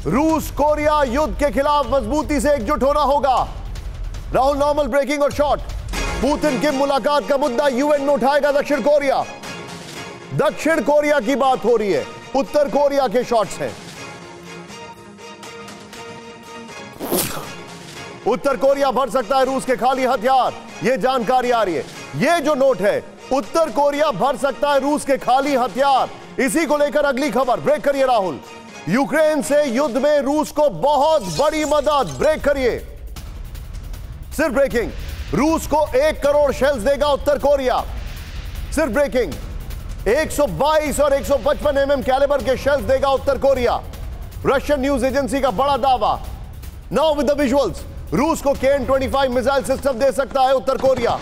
रूस कोरिया युद्ध के खिलाफ मजबूती से एकजुट होना होगा। राहुल, नॉर्मल ब्रेकिंग और शॉर्ट। पुतिन की मुलाकात का मुद्दा यूएन में उठाएगा दक्षिण कोरिया। दक्षिण कोरिया की बात हो रही है, उत्तर कोरिया के शॉट्स हैं। उत्तर कोरिया भर सकता है रूस के खाली हथियार, यह जानकारी आ रही है। यह जो नोट है, उत्तर कोरिया भर सकता है रूस के खाली हथियार, इसी को लेकर अगली खबर। ब्रेक करिए राहुल। यूक्रेन से युद्ध में रूस को बहुत बड़ी मदद। ब्रेक करिए, सिर्फ ब्रेकिंग। रूस को 1 करोड़ शेल्स देगा उत्तर कोरिया। सिर्फ ब्रेकिंग। 122 और 155 mm कैलिबर के शेल्स देगा उत्तर कोरिया। रशियन न्यूज एजेंसी का बड़ा दावा। नाउ विद द विजुअल्स, रूस को KN-25 मिसाइल सिस्टम दे सकता है उत्तर कोरिया।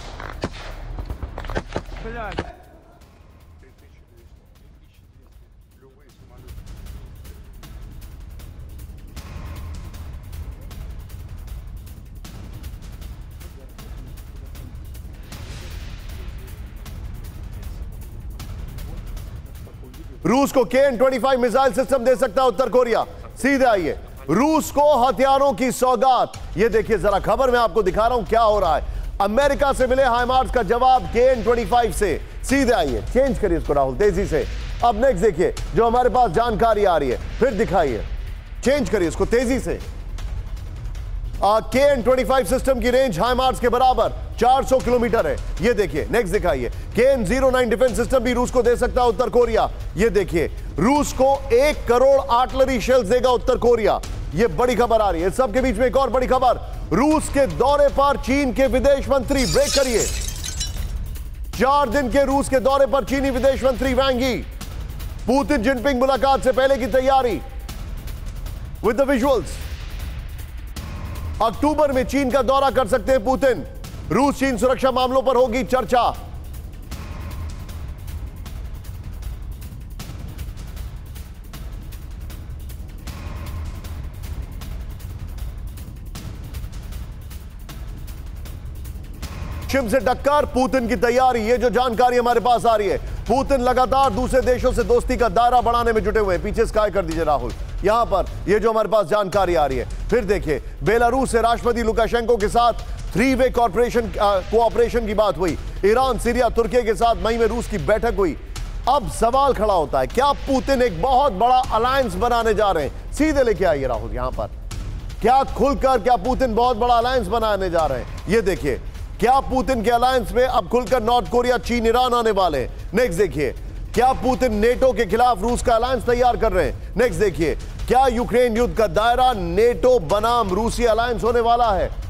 रूस को KN-25 मिसाइल सिस्टम दे सकता है उत्तर कोरिया। सीधे आइए, रूस को हथियारों की सौगात। ये देखिए जरा खबर मैं आपको दिखा रहा हूं क्या हो रहा है। अमेरिका से मिले हाइमार्स का जवाब KN-25 से। सीधे आइए, चेंज करिए इसको राहुल तेजी से। अब नेक्स्ट देखिए जो हमारे पास जानकारी आ रही है, फिर दिखाइए, चेंज करिए इसको तेजी से। KN-25 सिस्टम की रेंज हाइमार्स के बराबर 400 किलोमीटर है। ये देखिए, नेक्स्ट दिखाइए। KN-09 डिफेंस सिस्टम भी रूस को दे सकता है उत्तर कोरिया। ये देखिए, रूस को 1 करोड़ आर्टिलरी शेल्स देगा उत्तर कोरिया। ये बड़ी खबर आ रही है। इस सब के बीच में एक और बड़ी खबर, रूस के दौरे पर चीन के विदेश मंत्री। ब्रेक करिए। 4 दिन के रूस के दौरे पर चीनी विदेश मंत्री वांग यी। पुतिन जिनपिंग मुलाकात से पहले की तैयारी विद द विजुअल्स। अक्टूबर में चीन का दौरा कर सकते हैं पुतिन। रूस चीन सुरक्षा मामलों पर होगी चर्चा। पश्चिम से टक्कर, पुतिन की तैयारी। ये जो जानकारी हमारे पास आ रही है, पुतिन लगातार दूसरे देशों से दोस्ती का दायरा बढ़ाने में जुटे हुए हैं। पीछे स्काई कर दीजिए राहुल, यहां पर ये जो हमारे पास जानकारी आ रही है। फिर देखिए, बेलारूस से राष्ट्रपति लुकाशेंको के साथ 3-वे कोऑपरेशन की बात हुई। ईरान, सीरिया, तुर्की के साथ मई में रूस की बैठक हुई। अब सवाल खड़ा होता है, क्या पुतिन एक बहुत बड़ा अलायंस बनाने जा रहे हैं? सीधे लेके आइए राहुल यहां पर। क्या खुलकर, क्या पुतिन बहुत बड़ा अलायंस बनाने जा रहे हैं? ये देखिए, क्या पुतिन के अलायंस में अब खुलकर नॉर्थ कोरिया, चीन, ईरान आने वाले हैं? नेक्स्ट देखिए, क्या पुतिन नेटो के खिलाफ रूस का अलायंस तैयार कर रहे हैं? नेक्स्ट देखिए, क्या यूक्रेन युद्ध का दायरा नेटो बनाम रूसी अलायंस होने वाला है?